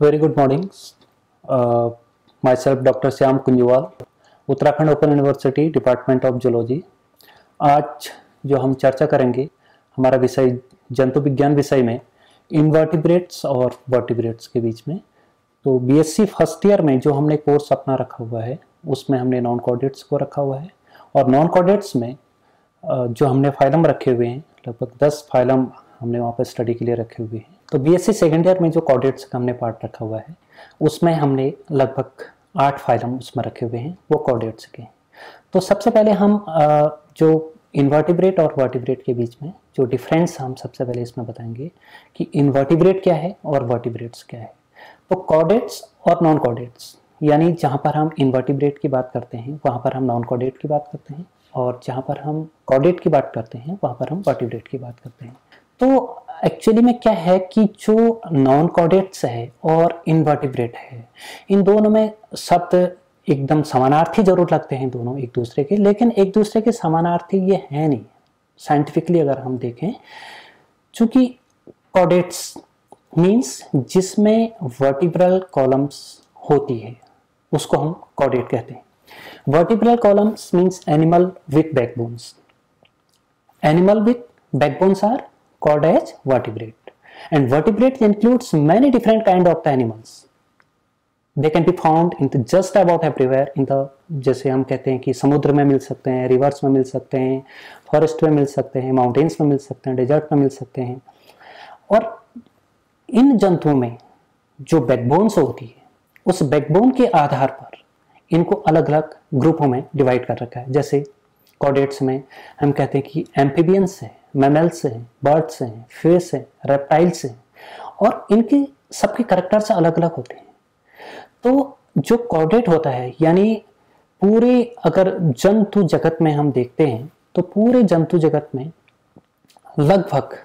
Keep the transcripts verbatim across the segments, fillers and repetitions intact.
Very good morning. Uh, myself Doctor Shyam Kunjwal, Uttarakhand open university department of zoology. आज जो हम चर्चा करेंगे हमारा विषय जंतु विज्ञान विषय में इनवर्टिब्रेट्स और वर्टिब्रेट्स के बीच में। तो बीएससी फर्स्ट ईयर में जो हमने कोर्स अपना रखा हुआ है उसमें हमने नॉन कॉर्डेट्स को रखा हुआ है, और नॉन कॉर्डेट्स में जो हमने फाइलम रखे हुए हैं लगभग दस फाइलम हमने वहाँ पर स्टडी के लिए रखे हुए हैं। तो बीएससी सेकेंड ईयर में जो कॉर्डेट्स का हमने पार्ट रखा हुआ है उसमें हमने लगभग आठ फाइलम उसमें रखे हुए हैं, वो कॉर्डेट्स के। तो सबसे पहले हम जो इनवर्टिब्रेट और वर्टिब्रेट के बीच में जो डिफरेंस हम सबसे पहले इसमें बताएंगे कि इनवर्टिब्रेट क्या है और वर्टिब्रेट्स क्या है। तो कॉर्डेट्स और नॉन कॉर्डेट्स, यानी जहाँ पर हम इनवर्टिब्रेट की बात करते हैं वहाँ पर हम नॉन कॉर्डेट की बात करते हैं, और जहाँ पर हम कॉर्डेट की बात करते हैं वहाँ पर हम वर्टिब्रेट की बात करते हैं। तो एक्चुअली में क्या है कि जो नॉन कॉर्डेट्स है और इनवर्टिब्रेट है, इन दोनों में शब्द एकदम समानार्थी जरूर लगते हैं दोनों एक दूसरे के, लेकिन एक दूसरे के समानार्थी ये है नहीं साइंटिफिकली अगर हम देखें। चूंकि कॉर्डेट्स मीन्स जिसमें वर्टिब्रल कॉलम्स होती है उसको हम कॉर्डेट कहते हैं। Vertebral columns means animal with backbones. Animal with backbones are called as vertebrate, and vertebrates includes many different kind of the animals. They can be found in the just about everywhere in the, जैसे हम कहते हैं कि समुद्र में मिल सकते हैं, reverse में मिल सकते हैं, फॉरेस्ट में मिल सकते हैं, माउंटेन्स में मिल सकते हैं, डेजर्ट में मिल सकते हैं। और इन जंतुओं में जो बैकबोन्स होती है उस बैकबोन के आधार पर इनको अलग अलग ग्रुपों में डिवाइड कर रखा है। जैसे कॉर्डेट्स में हम कहते हैं कि एम्फीबियंस है, मैमल्स हैं, बर्ड्स हैं, फिश हैं, रेप्टाइल्स हैं, और इनके सबके कैरेक्टर्स अलग अलग होते हैं। तो जो कॉर्डेट होता है यानी पूरे अगर जंतु जगत में हम देखते हैं तो पूरे जंतु जगत में लगभग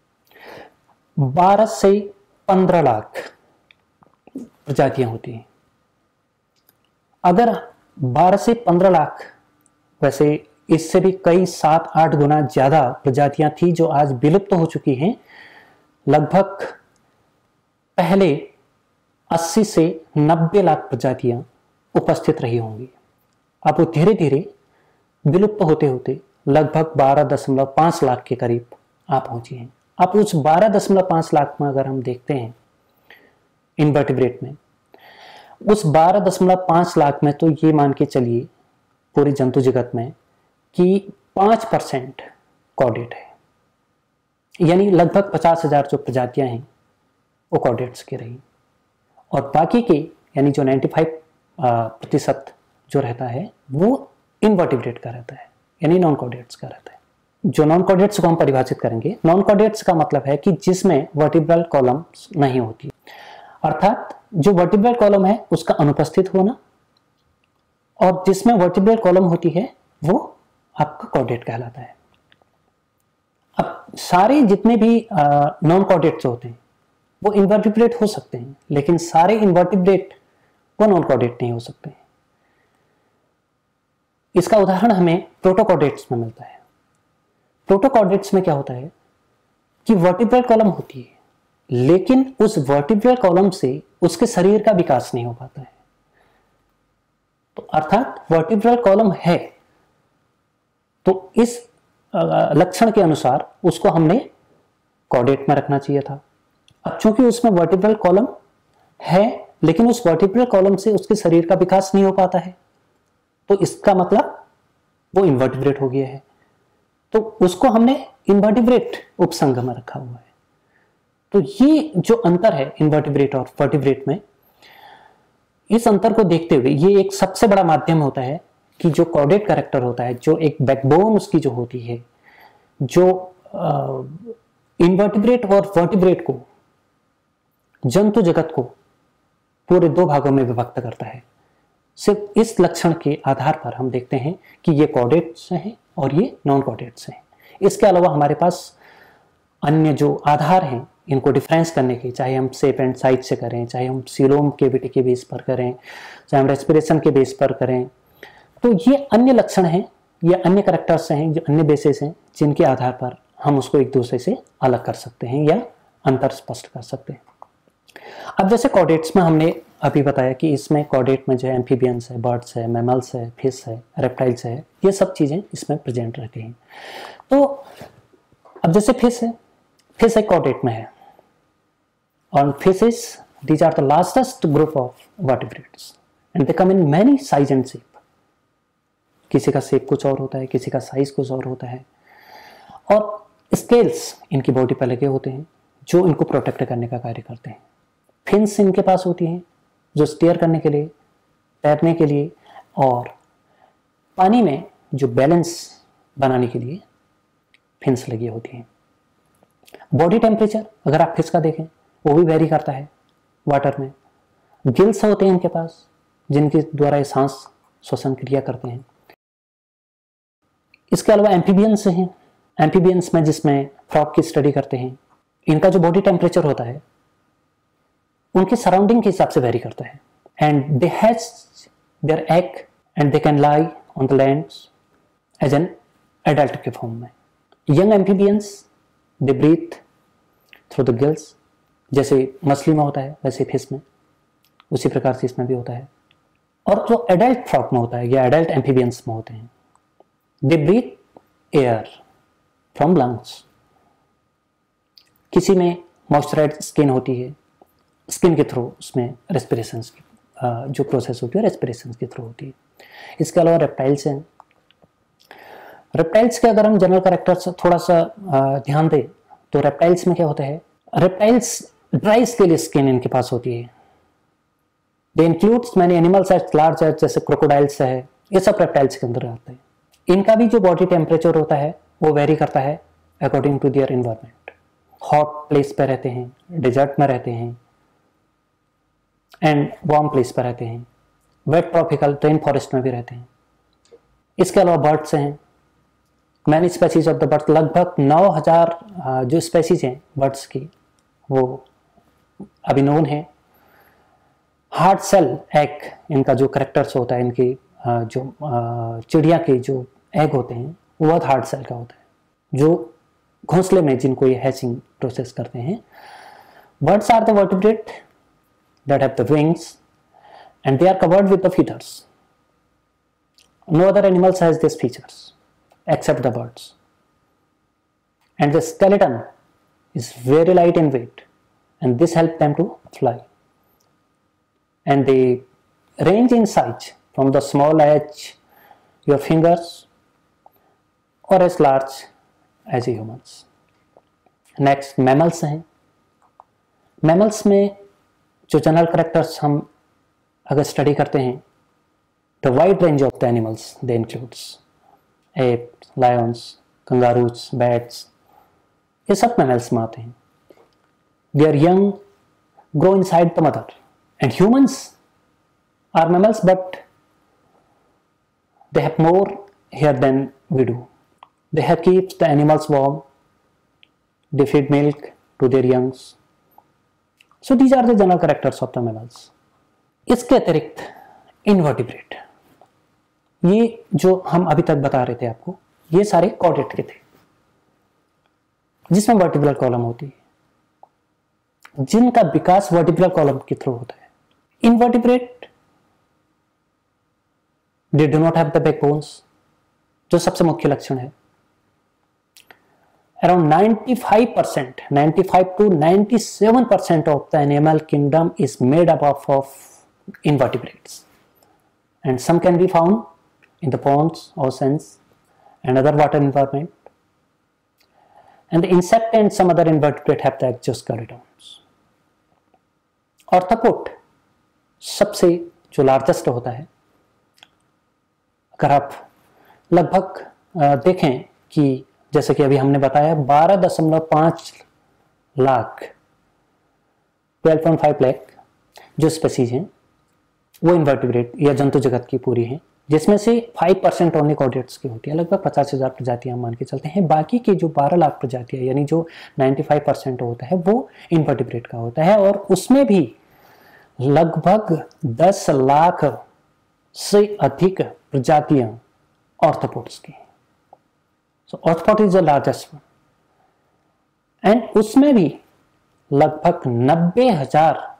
बारह से पंद्रह लाख प्रजातियां होती हैं। अगर बारह से पंद्रह लाख, वैसे इससे भी कई सात आठ गुना ज्यादा प्रजातियां थी जो आज विलुप्त हो चुकी हैं। लगभग पहले अस्सी से नब्बे लाख प्रजातियां उपस्थित रही होंगी। अब वो धीरे धीरे विलुप्त होते होते लगभग बारह दशमलव पाँच लाख के करीब आ पहुंची हैं। अब उस बारह दशमलव पाँच लाख में अगर हम देखते हैं इनवर्टिब्रेट में, उस बारह दशमलव पाँच लाख में तो ये मान के चलिए पूरे जंतु जगत में कि पाँच परसेंट कॉर्डेट है, यानी लगभग पचास हजार जो प्रजातियां हैं वो कॉर्डेट्स की रही, और बाकी के यानी जो पचानवे प्रतिशत जो रहता है वो इनवर्टिब्रेट का रहता है, यानी नॉन कॉर्डेट्स का रहता है। जो नॉन कॉर्डेट्स को हम परिभाषित करेंगे, नॉन कॉर्डेट्स का मतलब है कि जिसमें वर्टिब्रल कॉलम्स नहीं होती, अर्थात जो वर्टिब्रल कॉलम है उसका अनुपस्थित होना, और जिसमें वर्टिब्रल कॉलम होती है वो आपका कॉर्डेट कहलाता है। अब सारे जितने भी नॉन कॉर्डेट्स होते हैं वो इनवर्टिब्रेट हो सकते हैं, लेकिन सारे इनवर्टिब्रेट वो नॉन कॉर्डेट नहीं हो सकते हैं। इसका उदाहरण हमें प्रोटोकॉर्डेट्स में मिलता है। प्रोटोकॉर्डेट्स में क्या होता है कि वर्टिब्रल कॉलम होती है, लेकिन उस वर्टिब्रल कॉलम से उसके शरीर का विकास नहीं हो पाता है। तो अर्थात वर्टिब्रल कॉलम है तो इस लक्षण के अनुसार उसको हमने कॉर्डेट में रखना चाहिए था। अब चूंकि उसमें वर्टिब्रल कॉलम है लेकिन उस वर्टिब्रल कॉलम से उसके शरीर का विकास नहीं हो पाता है, तो इसका मतलब वो इनवर्टिब्रेट हो गया है, तो उसको हमने इनवर्टिब्रेट उपसंघ में रखा हुआ है। तो ये जो अंतर है इनवर्टिब्रेट और वर्टिब्रेट में, इस अंतर को देखते हुए ये एक सबसे बड़ा माध्यम होता है कि जो कॉर्डेट कैरेक्टर होता है, जो एक बैकबोन उसकी जो होती है, जो इनवर्टिब्रेट और वर्टिब्रेट को, जंतु जगत को पूरे दो भागों में विभक्त करता है। सिर्फ इस लक्षण के आधार पर हम देखते हैं कि ये कॉर्डेट्स हैं और ये नॉन कॉर्डेट्स हैं। इसके अलावा हमारे पास अन्य जो आधार हैं इनको डिफरेंस करने के, चाहे हम शेप एंड साइज से करें, चाहे हम सीलोम केविटी के बेस पर करें, चाहे हम रेस्पिरेशन के बेस पर करें, तो ये अन्य लक्षण हैं, ये अन्य कैरेक्टर्स हैं, जो अन्य बेसिस हैं जिनके आधार पर हम उसको एक दूसरे से अलग कर सकते हैं या अंतर स्पष्ट कर सकते हैं। अब जैसे कॉर्डेट्स में हमने अभी बताया कि इसमें कॉर्डेट में जो है एम्फीबियंस है, बर्ड्स है, मैमल्स है, फिश है, रेप्टाइल्स है, ये सब चीज़ें इसमें प्रेजेंट रहती हैं। तो अब जैसे फिश है, फिश एक कॉर्डेट में है, और fishes these are the largest group of vertebrates and they come in many size and shape. किसी का शेप कुछ और होता है, किसी का साइज कुछ और होता है, और स्केल्स इनकी बॉडी पर लगे होते हैं जो इनको प्रोटेक्ट करने का कार्य करते हैं। फिन्स इनके पास होती हैं जो स्टीयर करने के लिए, तैरने के लिए, और पानी में जो बैलेंस बनाने के लिए फिन्स लगी होती हैं। बॉडी टेम्परेचर अगर आप फिश का देखें वो भी वेरी करता है वाटर में। गिल्स होते हैं इनके पास जिनके द्वारा ये सांस श्वसन क्रिया करते हैं। इसके अलावा एम्फीबियंस हैं, एम्फीबियंस में जिसमें फ्रॉग की स्टडी करते हैं, इनका जो बॉडी टेम्परेचर होता है उनके सराउंडिंग के हिसाब से वेरी करता है। And they hatch their egg and they can lie on the land as an adult के फॉर्म में। Young amphibians they breathe through the gills, जैसे मछली में होता है वैसे फिश में, उसी प्रकार से इसमें भी होता है। और जो एडल्ट फ्रॉग में होता है या एडल्ट एम्फीबियंस में होते हैं, they breathe air from lungs. किसी में मॉइस्चराइज्ड स्किन होती है, स्किन के थ्रू उसमें रेस्पिरेशन की जो प्रोसेस होती है रेस्पिरेशन के थ्रू होती है। इसके अलावा रेप्टाइल्स हैं। रेप्टाइल्स के अगर हम जनरल कैरेक्टर्स थोड़ा सा ध्यान दें तो रेप्टाइल्स में क्या होता है, रेप्टाइल्स ड्राई स्केल स्किन इनके पास होती है। They includes many animals at large age, जैसे क्रोकोडाइल्स है, ये सब रेप्टाइल्स के अंदर आते हैं। इनका भी जो बॉडी टेम्परेचर होता है वो वेरी करता है according to their environment. Hot place पर रहते हैं, डेजर्ट में रहते हैं, एंड वार्म प्लेस पर रहते हैं, वेट ट्रॉपिकल रेन फॉरेस्ट में भी रहते हैं। इसके अलावा बर्ड्स हैं, many species of the birds, लगभग नौ हज़ार जो स्पेसीज हैं बर्ड्स की वो अभी नोन है। हार्ड सेल एग इनका जो करेक्टर्स होता है, इनकी जो चिड़िया के जो एग होते हैं वो बहुत हार्ड सेल का होता है, जो घोंसले में जिनको ये हैचिंग प्रोसेस करते हैं। Birds are the vertebrate that have the wings and they are covered with the feathers. No other animals has these features except the birds. And the skeleton is very light in weight and this helps them to fly. And they range in size from the small as your fingers or as large as humans. Next, mammals हैं। mammals में जो general characters हम अगर study करते हैं, the wide range of the animals they includes apes, lions, kangaroos, bats, ये सब mammals में आते हैं। They are young, grow inside the mother, and humans are mammals but they have more hair than we do. They have keeps the animals warm, they feed milk to their youngs. So these are the general characters of the mammals. इसके अतिरिक्त invertebrate, ये जो हम अभी तक बता रहे थे आपको, ये सारे कॉर्डेट के थे जिसमें वर्टिब्रल कॉलम होती है, जिनका विकास वर्टिब्रल कॉलम के थ्रू होता है। Invertebrate they do not have the backbones, जो सबसे मुख्य लक्षण है। Around ninety-five percent, ninety-five to ninety-seven percent of the animal kingdom is made up of, of invertebrates, and some can be found in the ponds, oceans, and other water environment. And the insect and some other invertebrate have the exoskeletons. Arthropod सबसे जो largest होता है। अगर आप लगभग देखें कि जैसे कि अभी हमने बताया बारह दशमलव पाँच lakh twelve point five lakh जो स्पेसीज हैं वो इन्वर्टिब्रेट या जंतु जगत की पूरी हैं, जिसमें से फाइव परसेंट ओनली कॉर्डेट्स की होती है। लगभग पचास हजार प्रजातियां मान के चलते हैं। बाकी की जो बारह लाख प्रजातियां यानी जो पचानवे परसेंट होता है वो इन्वर्टिब्रेट का होता है, और उसमें भी लगभग दस लाख से अधिक प्रजातियां ऑर्थोपोड्स की। So arthropod is the largest one, and उसमें भी लगभग नब्बे हजार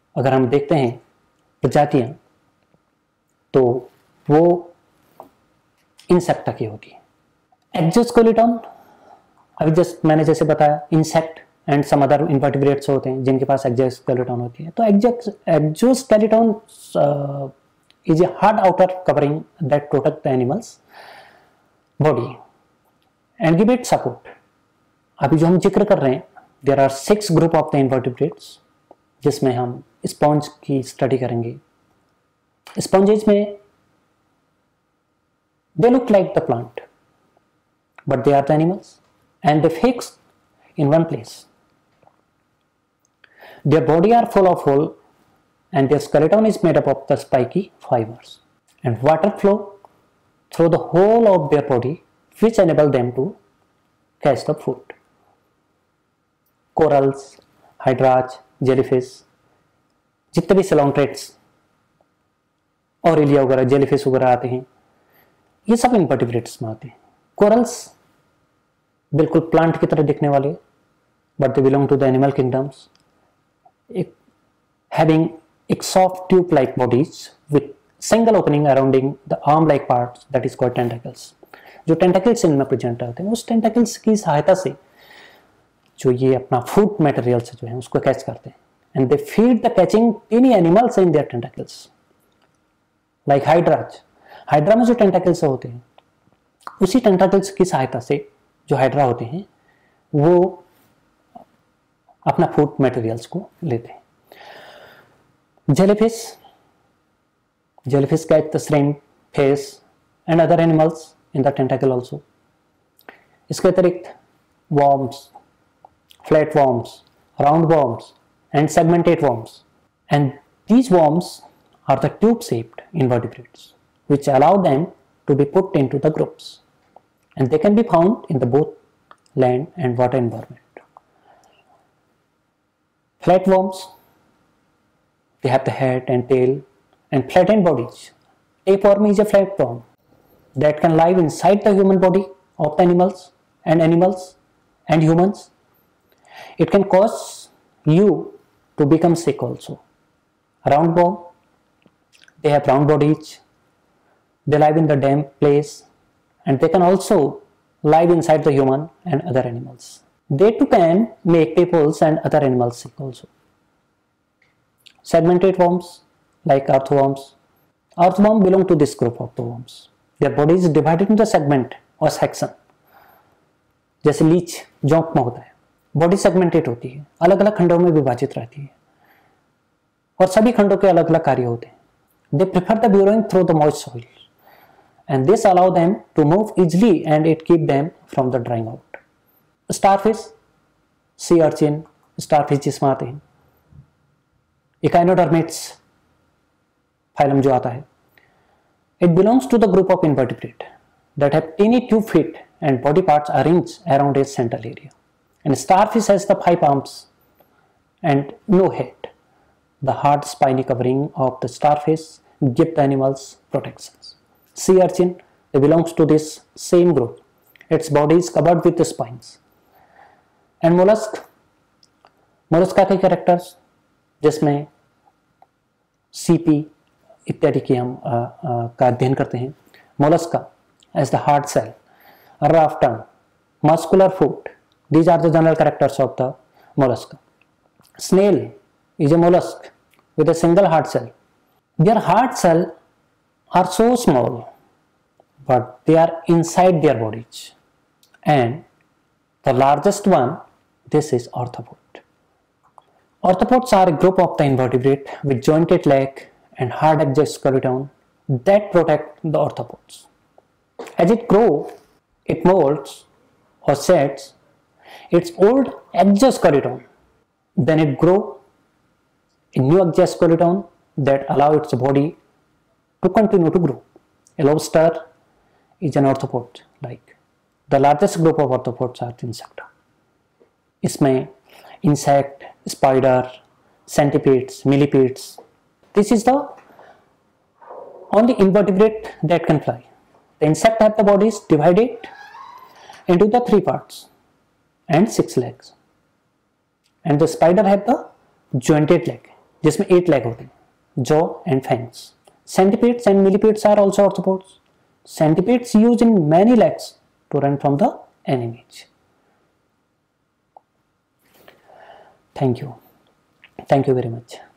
अगर हम देखते हैं प्रजातियां, तो वो इंसेक्टा की होती है। एक्सोस्केलेटन, अभी जस्ट मैंने जैसे बताया, insect and some other invertebrates होते हैं जिनके पास एक्सोस्केलेटन होती है। तो exoskeleton is a hard outer covering that protect the animals body and give it support. अभी जो हम जिक्र कर रहे हैं, there are six group of the invertebrates, जिसमें हम स्पॉन्ज की स्टडी करेंगे। स्पॉन्जेज में they look like the plant, but they are the animals and they fix in one place. Their body are full of hole and their skeleton is made up of the spiky fibers, and water flow through the whole of their body, which enable them to catch the food. Corals, hydras, jellyfish, जितने भी सलोंट्रेट्स, Aurelia वगैरह, jellyfish वगैरह आते हैं, ये सब invertebrates में आते हैं। कोरल्स बिल्कुल प्लांट की तरह दिखने वाले, but they belong to the animal kingdoms, having एक soft tube like bodies with single opening arounding the arm like parts, that is called tentacles. जो टेंटेकल्स इनमें प्रेजेंट रहते हैं, उस टेंटेकल्स की सहायता से जो ये अपना फूड मटेरियल से जो है उसको कैच करते हैं, and they feed the catching tiny animals in their tentacles, like hydras. Hydra में जो टेंटेकल्स होते हैं, उसी टेंटेकल्स की सहायता से जो हाइड्रा होते हैं वो अपना फूड मटेरियल्स को लेते हैं। Jellyfish, jellyfish catch the shrimp, fish and other animals in the tentacle also. इसके अतिरिक्त worms, flat worms, round worms and segmented worms, and these worms are the tube-shaped invertebrates, which allow them to be put into the groups, and they can be found in the both land and water environment. Flatworms, they have the head and tail and flattened bodies. Tapeworm is a flatworm that can live inside the human body of the animals and animals and humans. It can cause you to become sick also. Roundworm, they have round bodies, they live in the damp place, and they can also live inside the human and other animals. They too can make people and other animals sick also. Segmented worms like earthworms. Earthworms belong to this group of the worms. Their body is divided into segment or section. जैसे leech जोंक में होता है, body segmented होती है, अलग अलग खंडों में विभाजित रहती है, और सभी खंडों के अलग अलग कार्य होते हैं। They prefer the burrowing through the moist soil, and this allow them to move easily and it keep them from the drying out. Starfish, sea urchin, starfish जिसमें आते हैं, Echinodermates phylum जो आता है, it belongs to the group of invertebrate that have tiny tube feet and body parts arranged around its central area. And starfish has the five arms and no head. The hard spiny covering of the starfish give the animals protections. Sea urchin, it belongs to this same group. Its body is covered with the spines. And mollusk, mollusca के characters जिसमें सीपी इत्यादि की हम आ, आ, का अध्ययन करते हैं। Mollusca as the hard shell, rough tongue, muscular foot. These are the general characters of the mollusca. Snail is a mollusk with a single hard shell. Their hard shell are so small, but they are inside their bodies. And the largest one, this is arthropod. Arthropods are a group of the invertebrate with jointed leg and hard exoskeleton that protect the arthropods. As it grows, it molds or sheds its old exoskeleton. Then it grows a new exoskeleton that allow its body to continue to grow. A lobster is an arthropod, like the largest group of arthropods are insecta. इसमें insect, spider, centipedes, millipedes. This is the only invertebrate that can fly. The insect have the bodies divided into the three parts and six legs, and the spider have the jointed leg जिसमें eight leg होते हैं, jaw and fangs. Centipedes and millipedes are also arthropods. Centipedes use in many legs to run from the enemies. Thank you. Thank you very much.